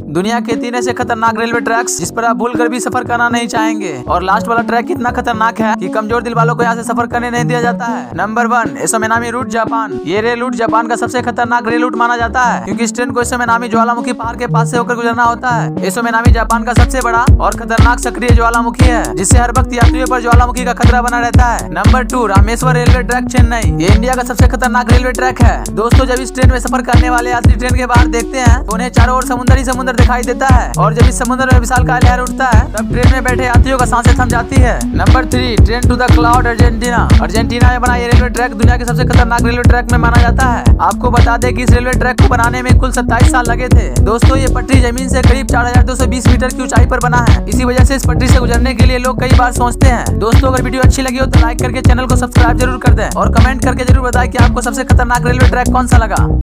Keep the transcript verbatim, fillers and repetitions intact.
दुनिया के तीन ऐसे खतरनाक रेलवे ट्रैक्स जिस पर आप भूल कर भी सफर करना नहीं चाहेंगे। और लास्ट वाला ट्रैक इतना खतरनाक है कि कमजोर दिल वालों को यहाँ से सफर करने नहीं दिया जाता है। नंबर वन, एसोमेनामी रूट जापान। ये रेल रूट जापान का सबसे खतरनाक रेल रूट माना जाता है, क्योंकि इस ट्रेन को एसोमेनामी ज्वालामुखी पहाड़ के पास से होकर गुजरना होता है। एसोमेनामी जापान का सबसे बड़ा और खतरनाक सक्रिय ज्वालामुखी है, जिससे हर वक्त यात्रियों पर ज्वालामुखी का खतरा बना रहता है। Number two, Rameshwar railway track Chennai. ये इंडिया का सबसे खतरनाक रेलवे ट्रैक है। दोस्तों, जब इस ट्रेन में सफर करने वाले यात्री ट्रेन के बाहर देखते हैं तो उन्हें चारों ओर समुद्र ही समुद्र दिखाई देता है, और जब इस समुद्र में विशालकाय लहर उठता है तब ट्रेन में बैठे यात्रियों का सांसें थम जाती है। Number three, train to the cloud Argentina. Argentina में बना ये रेलवे ट्रैक दुनिया के सबसे खतरनाक रेलवे ट्रैक में माना जाता है। आपको बता दें कि इस रेलवे ट्रैक को बनाने में कुल सत्ताईस साल लगे थे। दोस्तों, ये पटरी जमीन से करीब चार हजार दो सौ बीस मीटर की ऊंचाई पर बना है। इसी वजह से इस पटरी से गुजरने के लिए लोग कई बार सोचते हैं। दोस्तों, अगर वीडियो अच्छी लगी हो तो लाइक करके चैनल को सब्सक्राइब जरूर कर दें और कमेंट करके जरूर बताएं कि आपको सबसे खतरनाक रेलवे ट्रैक कौन सा लगा।